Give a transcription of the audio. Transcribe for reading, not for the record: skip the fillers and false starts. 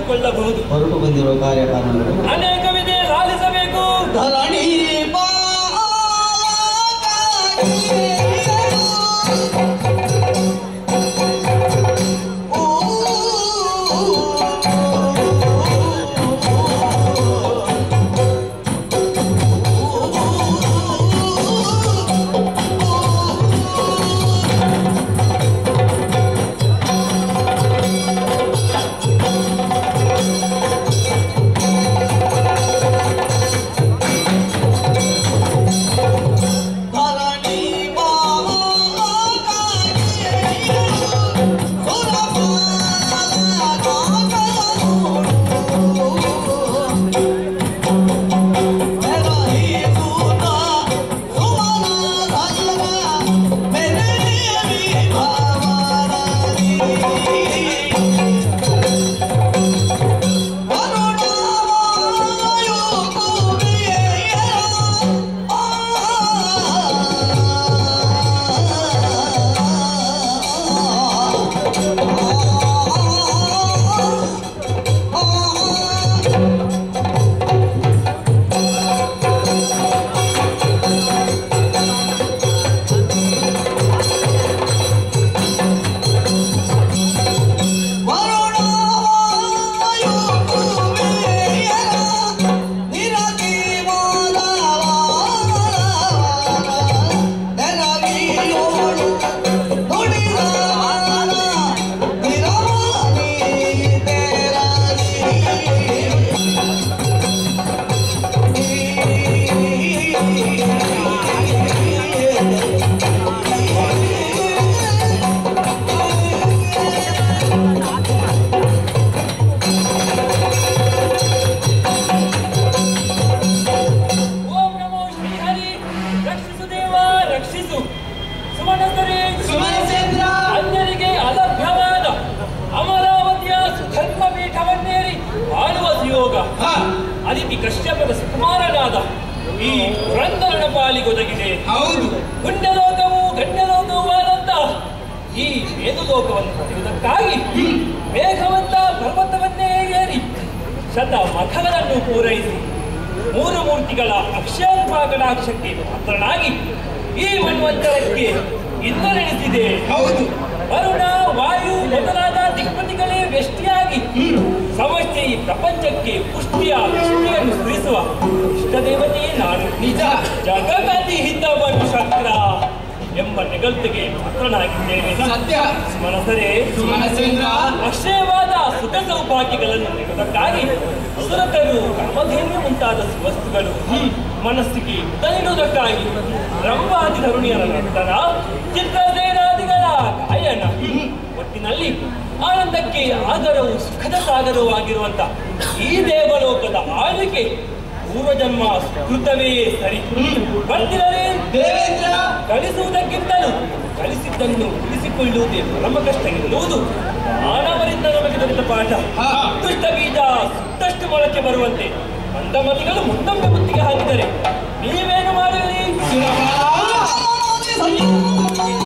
ತಿಳಿದುಕೊಳ್ಳಬಹುದು. ಹೊರಟು ಬಂದಿರುವ ಕಾರ್ಯಕಾರಣಗಳು ಅನೇಕವಿದೆ, ಲಾಲಿಸಬೇಕು. ಧರಣಿ ಅದಿತಿ ಕಶ್ಯಪದ ಸುಕುಮಾರನಾದ ಈ ಪುರಂದರನ ಪಾಲಿಗೊದಗಿದೆ. ಹೌದು, ಪುಣ್ಯಲೋಕವು ಗಣ್ಯಲೋಕವೂ ಆದಂತ ಈ ವೇದಲೋಕವನ್ನು ಪಡೆಯುವುದಕ್ಕಾಗಿ ಮೇಘವಂತ ಪರ್ವತವನ್ನೇ ಏರಿ ಶತ ಮಖಗಳನ್ನು ಪೂರೈಸಿ ಮೂರು ಮೂರ್ತಿಗಳ ಅಕ್ಷರಪಾಕಟಾಕ್ಷಕ್ಕೆ ಪಾತ್ರನಾಗಿ ಈ ಮನ್ವಂತರಕ್ಕೆ ಇಂದರೆಣಿಸಿದೆ. ಹೌದು, ವರುಣ ವಾಯು ಮೊದಲಾದ ದಿಕ್ಪತಿಗಳೇ ವ್ಯಷ್ಟಿಯಾಗಿ ಸಮಸ್ಯೆ ಈ ಪ್ರಪಂಚಕ್ಕೆ ಪುಷ್ಟಿಯನ್ನು ಸ್ಮರಿಸುವ ಇಷ್ಟದೇವತೆಯೇ ನಾನು. ನಿಜ, ಜಗಗತಿ ಹಿತವನ್ನು ಶಕ್ರ ಎಂಬ ನಿಗಲ್ತಿಗೆ ಪಾತ್ರನಾಗಿದ್ದೇನೆ. ಸತ್ಯ. ಮನಸರೇ ಸುಮನಸೇಂದ್ರ, ಅಕ್ಷಯವಾದ ಸುಖ ಸೌಭಾಗ್ಯಗಳನ್ನು ನೀಡುವುದಕ್ಕಾಗಿ ಸುರತರು ಕಾಮಧೇನು ಮುಂತಾದ ವಸ್ತುಗಳು ಮನಸ್ಸಿಗೆ ನೀಡುವುದಕ್ಕಾಗಿ ಬ್ರಹ್ಮಾದಿ ಧರುಣಿಯರ ನರ್ತನ, ಚಿತ್ರಸೇನಾದಿಗಳ ಗಾಯನ, ಒಟ್ಟಿನಲ್ಲಿ ಆನಂದಕ್ಕೆ ಆಗರವು ಸುಖದ ಸಾಗರವಾಗಿರುವಂತ ಈ ದೇವಲೋಕದ ಆಳ್ವಿಕೆ ಪೂರ್ವಜನ್ಮ ಸುಕೃತವೇ ಸರಿ. ಬರ್ತಿರಲೇ ದೇವೇಂದ್ರ, ಗಳಿಸುವುದಕ್ಕಿಂತಲೂ ಗಳಿಸಿದ್ದನ್ನು ಉಳಿಸಿಕೊಳ್ಳುವುದೇ ಪರಮ ಕಷ್ಟ ಎನ್ನುವುದು ಮಾನವರಿಂದ ನಮಗೆ ದೊರೆತ ಪಾಠ. ದುಷ್ಟ ಬೀಜ ಸುತ್ತಷ್ಟು ಮೊಳಕೆ ಬರುವಂತೆ ಮಂದಮತಿಗಳು ಮುಂದೊಮ್ಮೆ ಬುತ್ತಿಗೆ